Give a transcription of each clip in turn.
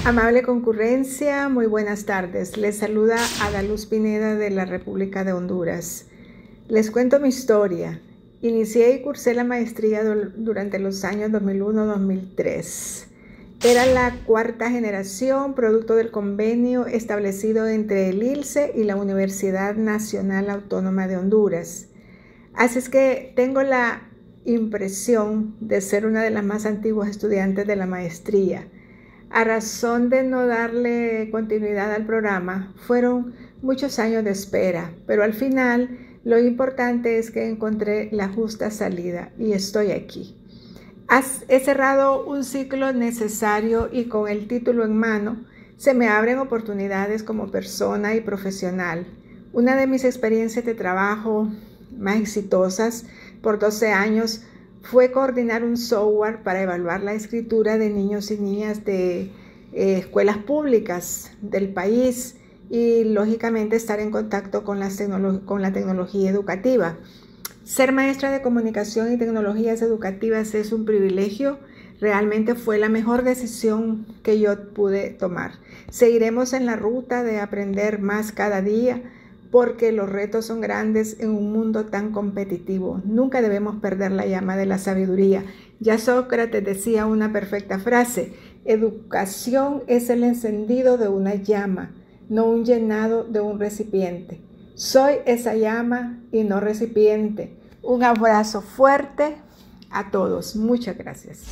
Amable concurrencia, muy buenas tardes. Les saluda Adaluz Pineda de la República de Honduras. Les cuento mi historia. Inicié y cursé la maestría durante los años 2001-2003. Era la cuarta generación, producto del convenio establecido entre el ILCE y la Universidad Nacional Autónoma de Honduras. Así es que tengo la impresión de ser una de las más antiguas estudiantes de la maestría. A razón de no darle continuidad al programa, fueron muchos años de espera, pero al final lo importante es que encontré la justa salida y estoy aquí. He cerrado un ciclo necesario y con el título en mano se me abren oportunidades como persona y profesional. Una de mis experiencias de trabajo más exitosas por 12 años fue coordinar un software para evaluar la escritura de niños y niñas de escuelas públicas del país y lógicamente estar en contacto con la tecnología educativa. Ser maestra de comunicación y tecnologías educativas es un privilegio. Realmente fue la mejor decisión que yo pude tomar. Seguiremos en la ruta de aprender más cada día, porque los retos son grandes en un mundo tan competitivo. Nunca debemos perder la llama de la sabiduría. Ya Sócrates decía una perfecta frase: educación es el encendido de una llama, no un llenado de un recipiente. Soy esa llama y no recipiente. Un abrazo fuerte a todos. Muchas gracias.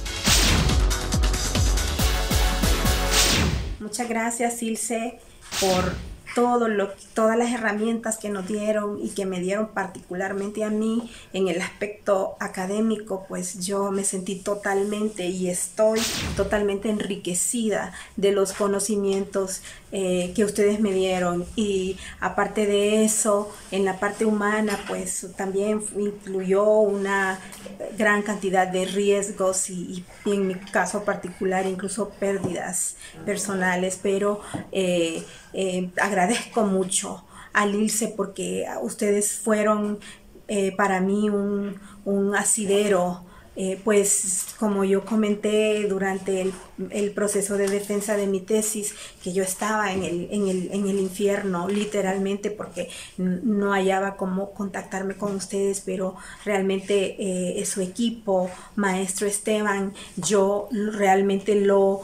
Muchas gracias, Ilse, por todas las herramientas que nos dieron y que me dieron particularmente a mí en el aspecto académico. Pues yo me sentí totalmente y estoy totalmente enriquecida de los conocimientos que ustedes me dieron, y aparte de eso, en la parte humana pues también incluyó una gran cantidad de riesgos y en mi caso particular incluso pérdidas personales, pero agradezco mucho al ILCE porque ustedes fueron para mí un asidero. Pues como yo comenté durante el proceso de defensa de mi tesis, que yo estaba en el infierno literalmente, porque no hallaba cómo contactarme con ustedes, pero realmente su equipo, maestro Esteban, yo realmente lo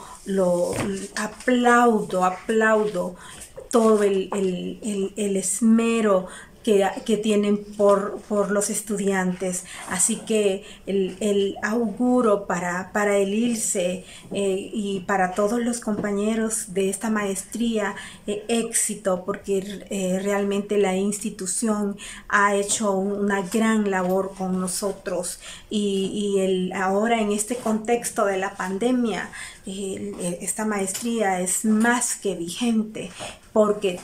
aplaudo todo el esmero que tienen por los estudiantes. Así que el auguro para el ILCE y para todos los compañeros de esta maestría éxito, porque realmente la institución ha hecho una gran labor con nosotros, y ahora en este contexto de la pandemia esta maestría es más que vigente, porque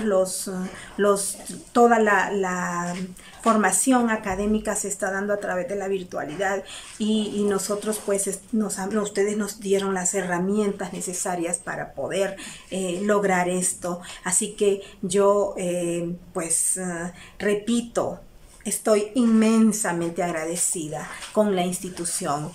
toda la formación académica se está dando a través de la virtualidad, y nosotros pues ustedes nos dieron las herramientas necesarias para poder lograr esto. Así que yo repito, estoy inmensamente agradecida con la institución.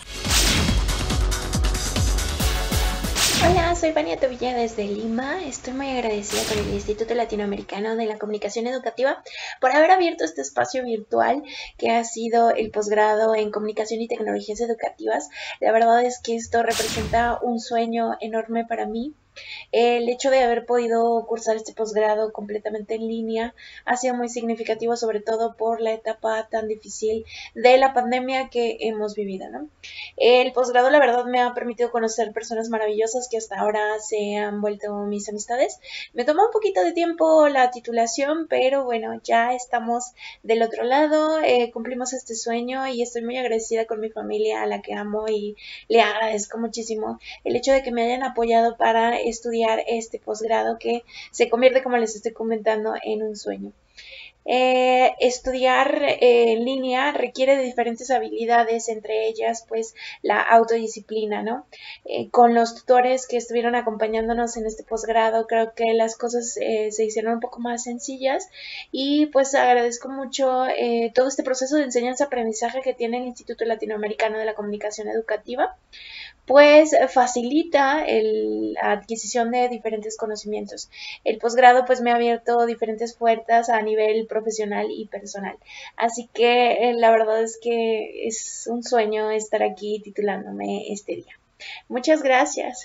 Hola, soy Vania Tobilla desde Lima. Estoy muy agradecida con el Instituto Latinoamericano de la Comunicación Educativa por haber abierto este espacio virtual que ha sido el posgrado en Comunicación y Tecnologías Educativas. La verdad es que esto representa un sueño enorme para mí. El hecho de haber podido cursar este posgrado completamente en línea ha sido muy significativo, sobre todo por la etapa tan difícil de la pandemia que hemos vivido, ¿no? El posgrado, la verdad, me ha permitido conocer personas maravillosas que hasta ahora se han vuelto mis amistades. Me tomó un poquito de tiempo la titulación, pero bueno, ya estamos del otro lado, cumplimos este sueño y estoy muy agradecida con mi familia, a la que amo, y le agradezco muchísimo el hecho de que me hayan apoyado para estudiar este posgrado que se convierte, como les estoy comentando, en un sueño. Estudiar en línea requiere de diferentes habilidades, entre ellas pues la autodisciplina, ¿no? Con los tutores que estuvieron acompañándonos en este posgrado, creo que las cosas se hicieron un poco más sencillas y pues agradezco mucho todo este proceso de enseñanza-aprendizaje que tiene el Instituto Latinoamericano de la Comunicación Educativa, pues facilita la adquisición de diferentes conocimientos. El posgrado pues me ha abierto diferentes puertas a nivel profesional y personal. Así que la verdad es que es un sueño estar aquí titulándome este día. Muchas gracias.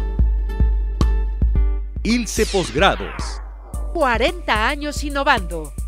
ILCE Posgrados. 40 años innovando.